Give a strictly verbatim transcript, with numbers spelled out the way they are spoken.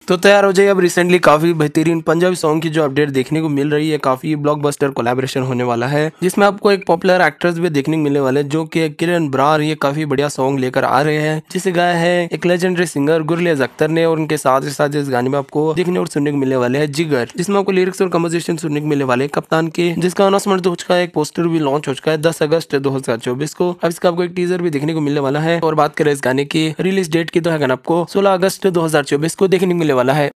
तो तैयार हो जाइए, अब रिसेंटली काफी बेहतरीन पंजाबी सॉन्ग की जो अपडेट देखने को मिल रही है, काफी ब्लॉकबस्टर कोलैबोरेशन होने वाला है जिसमें आपको एक पॉपुलर एक्ट्रेस भी देखने को मिलने वाले हैं जो कि किरण ब्रार। ये काफी बढ़िया सॉन्ग लेकर आ रहे हैं जिसे गाया है एक लेजेंडरी सिंगर गुरलियाज अख्तर ने, और उनके साथ ही साथ इस गाने में आपको देखने और सुनने को मिलने वाले हैं जिगर, जिसमें आपको लिरिक्स और कंपोजिशन सुनने को मिलने वाले कप्तान के, जिसका अनाउंसमेंट हो चुका है, एक पोस्टर भी लॉन्च हो चुका है दस अगस्त दो हजार चौबीस को। अब इसका आपको एक टीजर भी देखने को मिलने वाला है। और बात करें इस गाने की रिलीज डेट की तो है आपको सोलह अगस्त दो हजार चौबीस को देखने को मिलने वाला है।